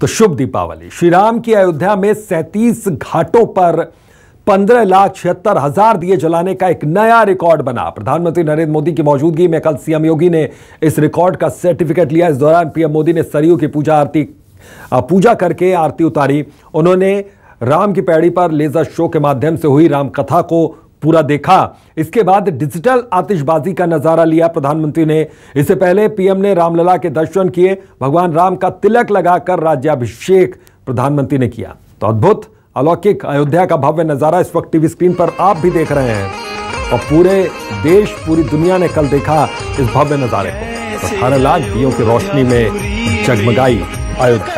तो शुभ दीपावली। श्री राम की अयोध्या में 37 घाटों पर 15,76,000 दिए जलाने का एक नया रिकॉर्ड बना। प्रधानमंत्री नरेंद्र मोदी की मौजूदगी में कल सीएम योगी ने इस रिकॉर्ड का सर्टिफिकेट लिया। इस दौरान पीएम मोदी ने सरयू की पूजा करके आरती उतारी। उन्होंने राम की पैड़ी पर लेजर शो के माध्यम से हुई राम कथा को पूरा देखा। इसके बाद डिजिटल आतिशबाजी का नजारा लिया प्रधानमंत्री ने। इससे पहले पीएम ने रामलला के दर्शन किए। भगवान राम का तिलक लगाकर राज्याभिषेक प्रधानमंत्री ने किया। तो अद्भुत अलौकिक अयोध्या का भव्य नजारा इस वक्त टीवी स्क्रीन पर आप भी देख रहे हैं और पूरे देश पूरी दुनिया ने कल देखा इस भव्य नजारे को। 18 लाख दियों की रोशनी में जगमगाई अयोध्या।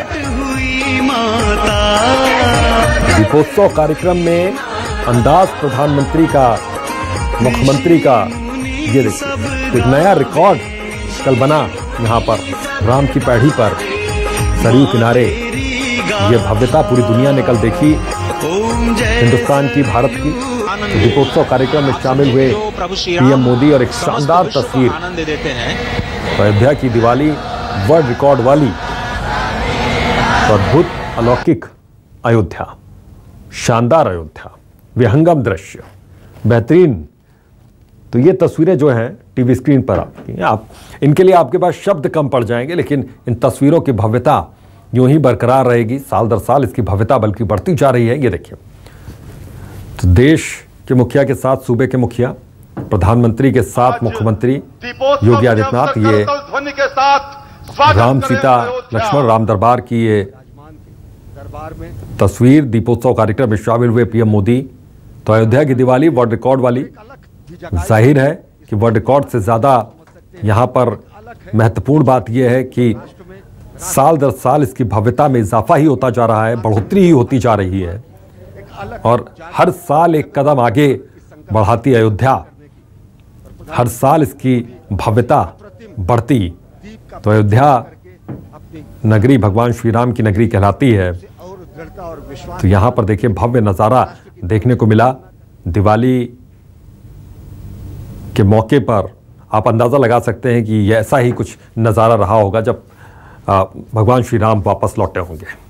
दीपोत्सव कार्यक्रम में अंदाज प्रधानमंत्री का, मुख्यमंत्री का, ये देखिए एक नया रिकॉर्ड कल बना। यहां पर राम की पैड़ी पर सरयू किनारे ये भव्यता पूरी दुनिया ने कल देखी, हिंदुस्तान की, भारत की। तो दीपोत्सव कार्यक्रम में शामिल हुए पीएम मोदी और एक शानदार तस्वीर, अयोध्या की दिवाली वर्ल्ड रिकॉर्ड वाली। तो अद्भुत अलौकिक अयोध्या, शानदार अयोध्या, विहंगम दृश्य, बेहतरीन। तो ये तस्वीरें जो हैं टीवी स्क्रीन पर आपकी, आप इनके लिए आपके पास शब्द कम पड़ जाएंगे, लेकिन इन तस्वीरों की भव्यता यूं ही बरकरार रहेगी। साल दर साल इसकी भव्यता बल्कि बढ़ती जा रही है। ये देखिए, तो देश के मुखिया के साथ सूबे के मुखिया, प्रधानमंत्री के साथ मुख्यमंत्री योगी आदित्यनाथ, ये राम सीता लक्ष्मण राम दरबार की ये तस्वीर। दीपोत्सव कार्यक्रम में शामिल हुए पीएम मोदी। तो अयोध्या की दिवाली वर्ल्ड रिकॉर्ड वाली। जाहिर है कि वर्ल्ड रिकॉर्ड से ज्यादा यहां पर महत्वपूर्ण बात यह है कि साल दर साल इसकी भव्यता में इजाफा ही होता जा रहा है, बढ़ोतरी ही होती जा रही है और हर साल एक कदम आगे बढ़ाती अयोध्या, हर साल इसकी भव्यता बढ़ती। तो अयोध्या नगरी भगवान श्री राम की नगरी कहलाती है। तो यहां पर देखिए भव्य नजारा देखने को मिला। दिवाली के मौके पर आप अंदाजा लगा सकते हैं कि ऐसा ही कुछ नजारा रहा होगा जब भगवान श्री राम वापस लौटे होंगे।